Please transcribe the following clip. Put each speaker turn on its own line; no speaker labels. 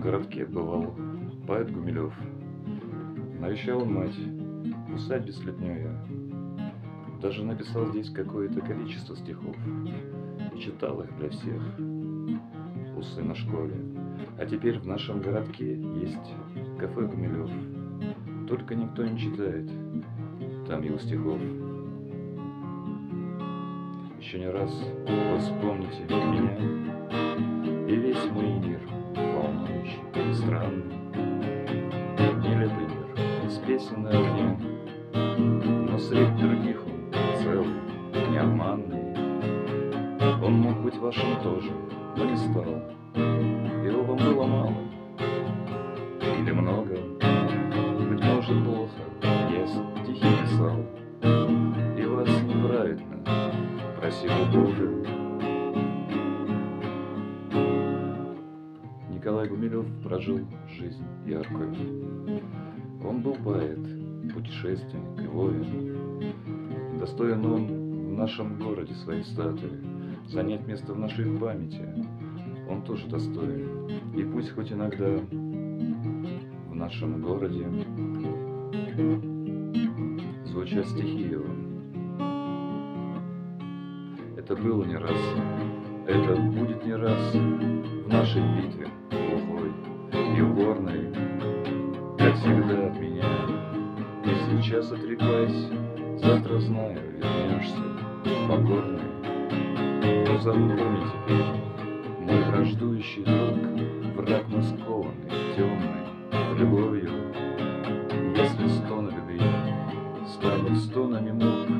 городке бывал поэт Гумилев. Навещал он мать в усадьбе Слепнёя. Даже написал здесь какое-то количество стихов и читал их для всех у сына в школе. А теперь в нашем городке есть кафе Гумилев. Только никто не читает там его стихов. Еще не раз вы вспомните меня и весь мой мир, волнующий, странный, нелепый мир, из песен на огне. Но среди других он целый, необманный. Он мог быть вашим тоже, но не стал. Его вам было мало или много, быть может плохо, я стихи писал, и вас неправедно просил у Бога. Николай Гумилев прожил жизнь яркую. Он был поэт, путешественник и воин. Достоин он в нашем городе своей статуи, занять место в нашей памяти. Он тоже достоин. И пусть хоть иногда в нашем городе звучат стихи его. Это было не раз, это будет не раз в нашей битве глухой и упорной, как всегда от меня. И сейчас отреклась, завтра знаю, вернешься, покорный. Но запомни теперь, мой враждующий друг, враг мой скованный, темный, любовью. Если стоны любви станут стонами мук,